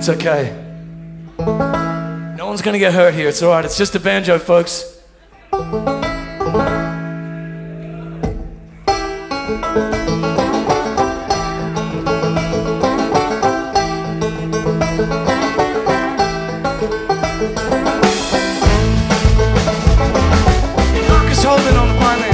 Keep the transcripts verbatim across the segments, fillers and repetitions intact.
It's okay. No one's gonna get hurt here. It's all right. It's just a banjo, folks. Marcus holding on the violin.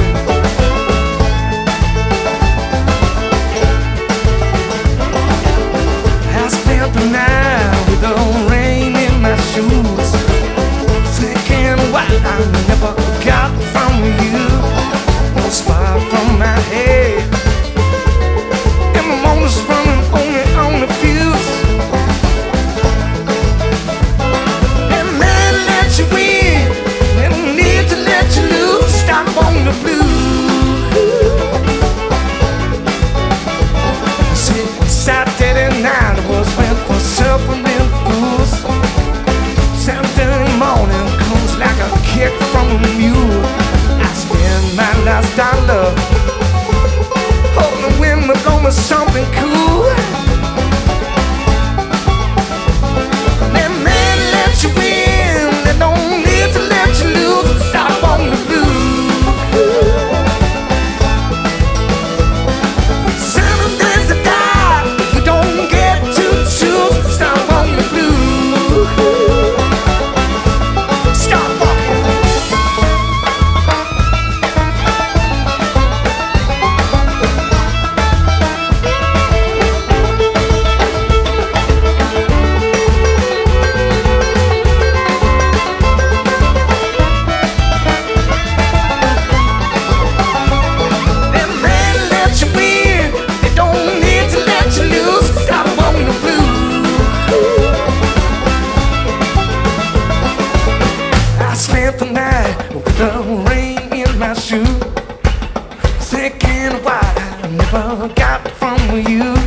I spent the night with the rain in my shoes, thinking what I never got from you. No spark from my head, and my motor's running only on the fuse. And man, let you in, they don't need to let you loose. Stop on the blues. See, Saturday night was meant for suffering fools. Saturday morning comes like a kick from a mule. I spend my last dollar hoping when we're going with something cool. That man let you in, they don't need to let you loose. Stop on the blues. Saturdays to die, you don't get to choose. Stop on the blues. Stop walking. That man let you in, they don't need to let you loose. Stop on the blues. I spent the night with the rain in my shoe, thinking what I never got from you.